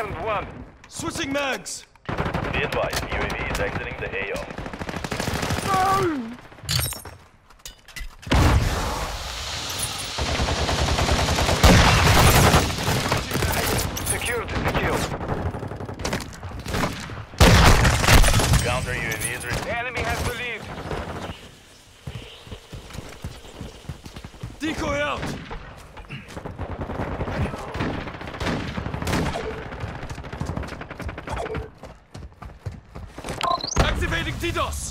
Round one. Switching mags! Be advised, UAV is exiting the AO. Secured the kill. Counter UAV is ready. The enemy has the lead. Decoy out! Activating DDoS!